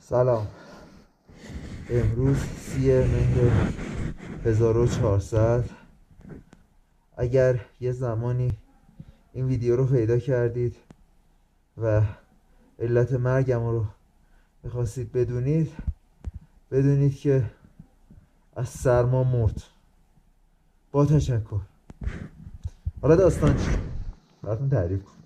سلام. امروز 30 مهر 1400. اگر یه زمانی این ویدیو رو پیدا کردید و علت مرگم رو میخواستید بدونید که از سرما مرد. با تشکر. حالا داستان چی؟ براتون تعریف کنم.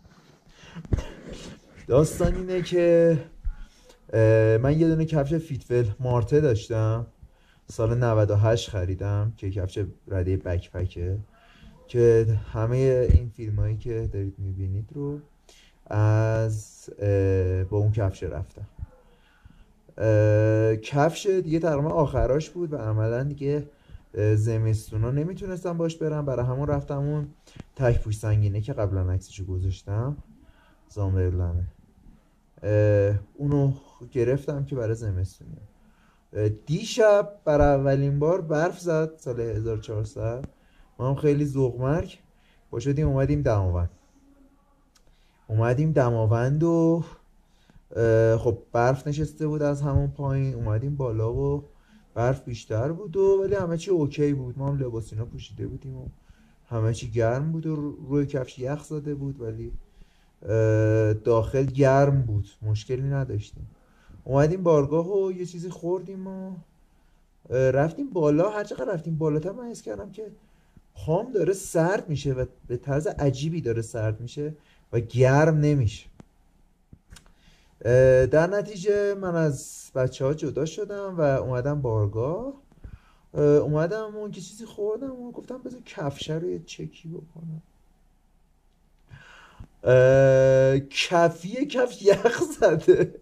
داستان اینه که من یه دونه کفش فیتول مارته داشتم، سال 98 خریدم که کفش رده بکپکه که همه این فیلم هایی که دارید میبینید رو با اون کفش رفتم. کفش دیگه تقریبا آخراش بود و عملا دیگه زمستونا نمیتونستم باش برم، برای همون رفتم اون تک پوش سنگینه که قبلا عکسشو گذاشتم، زامبرلنه، اونو گرفتم که برای زمستونی. دیشب برای اولین بار برف زد سال 1400. ما هم خیلی ذوق‌مرگ باشدیم اومدیم دماوند و خب برف نشسته بود از همون پایین، اومدیم بالا و برف بیشتر بود ولی همه چی اوکی بود. ما هم لباسینا پوشیده بودیم و همه چی گرم بود و روی کفش یخ زده بود ولی داخل گرم بود، مشکلی نداشتیم. اومدیم بارگاه و یه چیزی خوردیم و رفتیم بالا. هر چقدر رفتیم بالاتر من حس کردم که پام داره سرد میشه و به طرز عجیبی داره سرد میشه و گرم نمیشه. در نتیجه من از بچه ها جدا شدم و اومدم بارگاه. اومدم اون که چیزی خوردم و گفتم بذار کفشه رو یه چکی بکنم. کفش یخ زده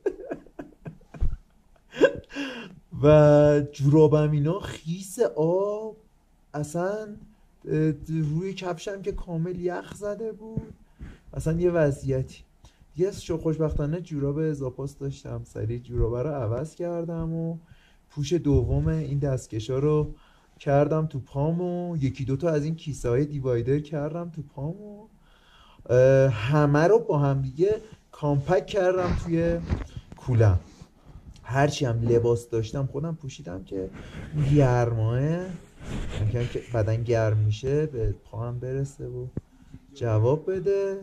و جورابم اینا خیس آب، اصلا روی کفشم که کامل یخ زده بود، اصلا یه وضعیتی. یه خوشبختانه جوراب اضافاست داشتم، سریع جورابه رو عوض کردم و پوش دوم این دستکشا رو کردم تو پام و یکی دوتا از این کیسه های دیوایدر کردم تو پام و همه رو با هم دیگه کامپکت کردم توی کولم. هرچی هم لباس داشتم خودم پوشیدم که گرماه ممکنه که بدن گرم میشه به پاهم برسه و جواب بده.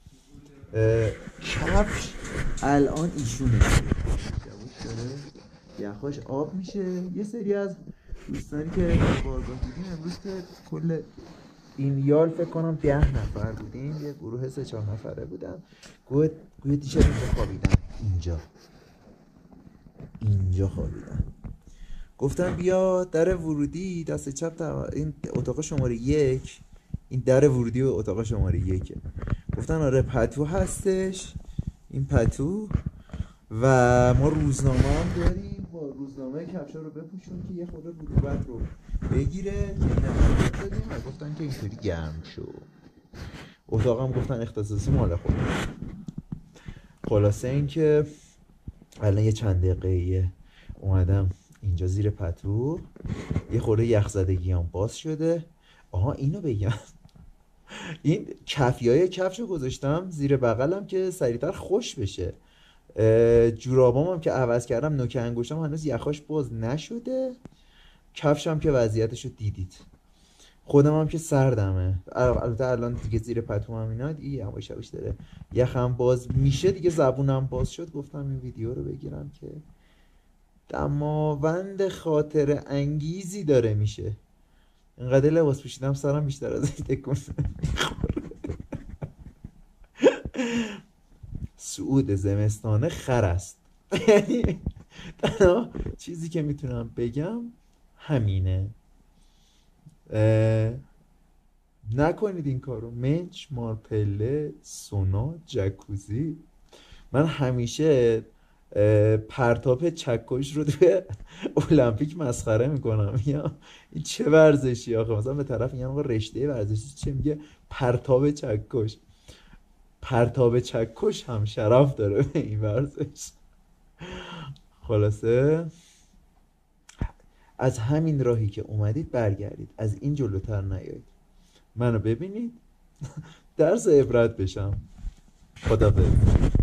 کفش الان ایشونه یخاش آب میشه. یه سری از دوستانی که بارگاه بودیم امروز که کل این یال فکر کنم 10 نفر بودیم، یه گروه 3-4 نفره بودن. گوه دیشب اینجا خوابیدن، اینجا خوابیدن. گفتم بیا در ورودی دست چپ این اتاق شماره 1، این در ورودی و اتاق شماره 1. گفتن آره پتو هستش، این پتو و ما روزنامه هم داریم، با روزنامه کفشا رو بپوشون که یه خورده رطوبت رو بگیره که این دادیم و گفتن که اینطوری گرم شو. اتاقم گفتن اختصاصی مال خود. خلاصه این که الان یه چند دقیقه اومدم اینجا زیر پتو، یه خورده یخزدگی هم باز شده. اینو بگم، این کفیای کفشو گذاشتم زیر بغلم که سریعتر خوش بشه. جورابام هم که عوض کردم، نوک انگشتم هنوز یخاش باز نشده. کفشم که وضعیتشو دیدید. خودم هم که سردمه، البته الان دیگه زیر پتوام اینا دیگه یواش یواش داره یخم باز میشه دیگه، زبونم باز شد. گفتم این ویدیو رو بگیرم که دماوند خاطر انگیزی داره میشه. اینقدر لباس پوشیدم سرم بیشتر از این تکون صعود زمستانه خر است. یعنی تنها چیزی که میتونم بگم همینه. نکنید این کارو. منچ، مارپله، سونا، جکوزی. من همیشه پرتاب چکش رو توی المپیک مسخره میکنم، یا این چه ورزشی آخه؟ مثلا به طرف میگم آقا رشته ورزشی چه؟ میگه پرتاب چکش. پرتاب چکش هم شرف داره به این ورزش. خلاصه از همین راهی که اومدید برگردید، از این جلوتر نیایید، منو ببینید درس عبرت بشم. خداحافظ.